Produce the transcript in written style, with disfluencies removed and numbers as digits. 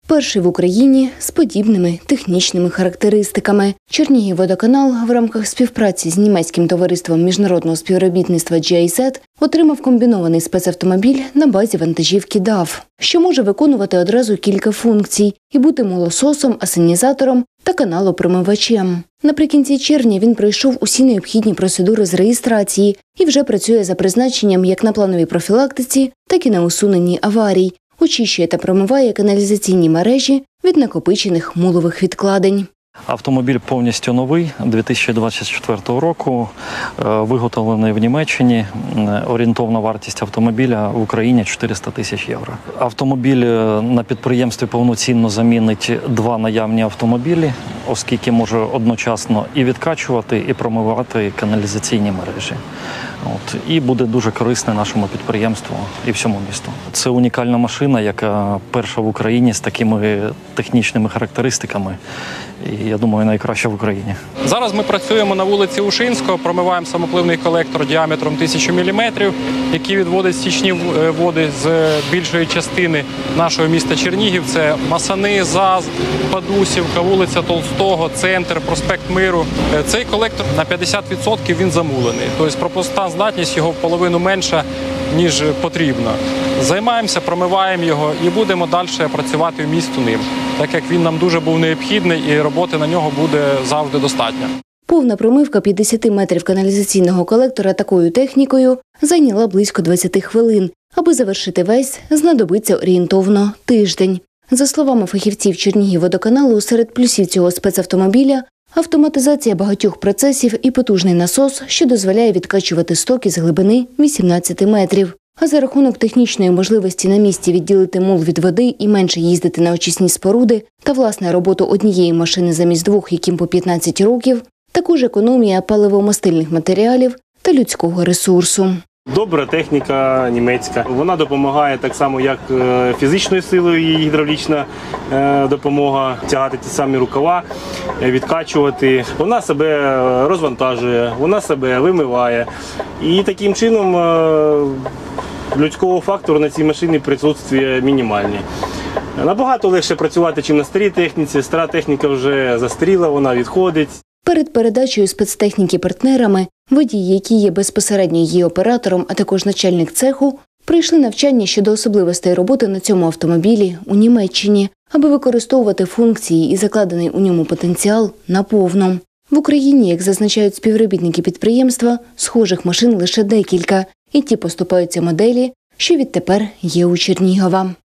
Перший в Україні з подібними технічними характеристиками. Чернігівводоканал в рамках співпраці з німецьким товариством міжнародного співробітництва GIZ отримав комбінований спецавтомобіль на базі вантажівки DAF, що може виконувати одразу кілька функцій і бути молососом, асенізатором та каналопромивачем. Наприкінці червня він пройшов усі необхідні процедури з реєстрації і вже працює за призначенням як на плановій профілактиці, так і на усуненні аварій. Очищує та промиває каналізаційні мережі від накопичених мулових відкладень. Автомобіль повністю новий, 2024 року, виготовлений в Німеччині. Орієнтовна вартість автомобіля в Україні – 400 тисяч євро. Автомобіль на підприємстві повноцінно замінить два наявні автомобілі, оскільки може одночасно і відкачувати, і промивати каналізаційні мережі. І буде дуже корисний нашому підприємству і всьому місту. Це унікальна машина, яка перша в Україні з такими технічними характеристиками. І, я думаю, найкраща в Україні. Зараз ми працюємо на вулиці Ушинського, промиваємо самопливний колектор діаметром 1000 мм, який відводить стічні води з більшої частини нашого міста Чернігів. Це Масани, ЗАЗ, Падусівка, вулиця Толстого, Центр, проспект Миру. Цей колектор на 50% він замулений. Тобто пропускна здатність його в половину менша, ніж потрібно. Займаємося, промиваємо його і будемо далі працювати в місту ним, так як він нам дуже був необхідний і роботи на нього буде завжди достатньо. Повна промивка 50 метрів каналізаційного колектора такою технікою зайняла близько 20 хвилин. Аби завершити весь, знадобиться орієнтовно тиждень. За словами фахівців Чернігівводоканалу, серед плюсів цього спецавтомобіля – автоматизація багатьох процесів і потужний насос, що дозволяє відкачувати стоки з глибини 18 метрів. А за рахунок технічної можливості на місці відділити мул від води і менше їздити на очисні споруди та, власне, роботу однієї машини замість двох, яким по 15 років, також економія паливомастильних матеріалів та людського ресурсу. Добра техніка німецька. Вона допомагає так само, як фізичною силою, її гідравлічна допомога, тягати ті самі рукава, відкачувати. Вона себе розвантажує, вона себе вимиває. І таким чином людського фактору на цій машині присутствує мінімальне. Набагато легше працювати, ніж на старій техніці. Стара техніка вже застаріла, вона відходить. Перед передачею спецтехніки партнерами водій, який є безпосередньо її оператором, а також начальник цеху, пройшли навчання щодо особливостей роботи на цьому автомобілі у Німеччині, аби використовувати функції і закладений у ньому потенціал наповну. В Україні, як зазначають співробітники підприємства, схожих машин лише декілька, і ті поступаються моделі, що відтепер є у Чернігова.